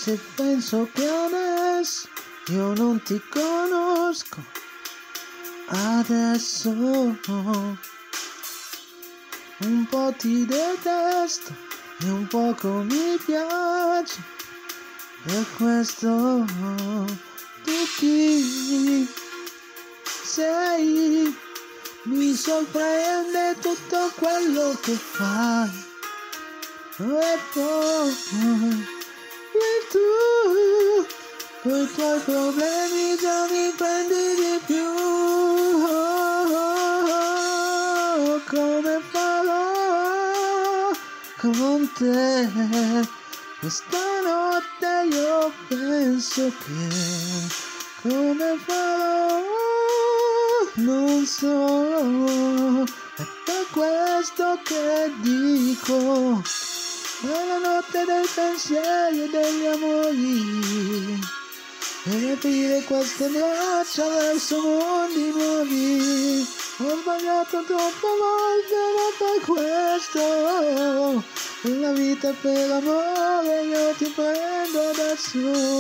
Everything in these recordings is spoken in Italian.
se penso che adesso io non ti conosco, adesso un po' ti detesto e un poco mi piace, per questo tu chi sei, mi sorprende tutto quello che fai, e poi tu coi tuoi problemi già mi prendi di più. Come farò con te questa notte? Io penso che come farò non so, è per questo che dico è la notte dei pensieri e degli amori, per aprire queste braccia verso mondi nuovi. Ho sbagliato troppe volte, ma per questo, per la vita e per l'amore io ti prendo adesso.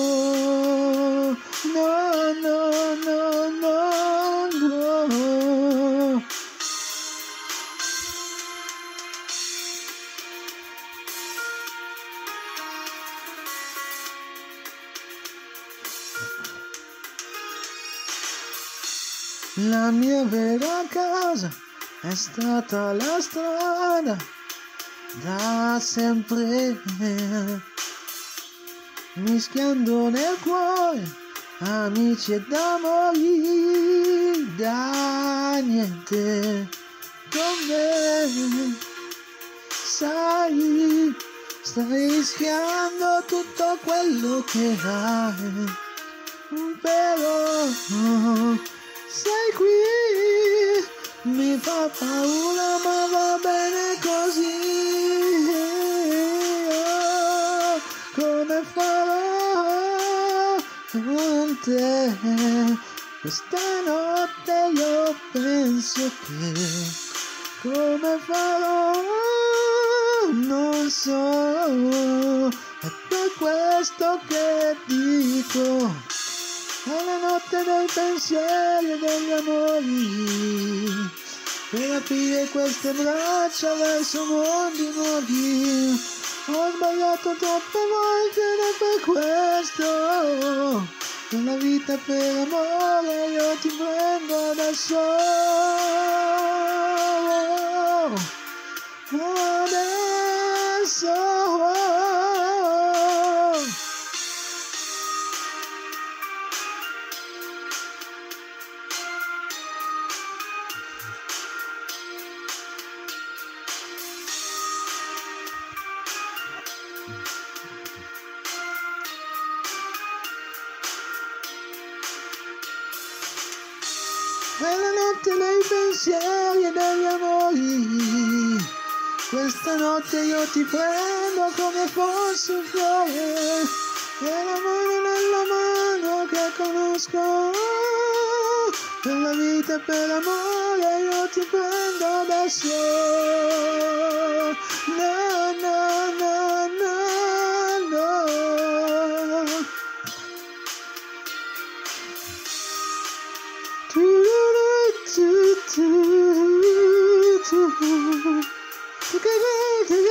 No, no, no, no, no. La mia vera casa è stata la strada da sempre, mischiando nel cuore amici ed amori da niente. Con me sai, stai rischiando tutto quello che hai, però sei qui, mi fa paura ma va bene così. Oh, come farò con te questa notte? Io penso che come farò non so, è per questo che dico è la notte dei pensieri e degli amori, per aprire queste braccia verso mondi nuovi. Ho sbagliato troppe volte ed è per questo, per la vita e per l'amore io ti prendo adesso. Adesso. È la notte dei pensieri e degli amori, questa notte io ti prendo come fosse un fiore, è la mano nella mano che conosco, per la vita e per l'amore io ti prendo adesso. No, no, no, no, no. Tu, tu, tu, tu, tu, tu, tu, tu, tu, tu,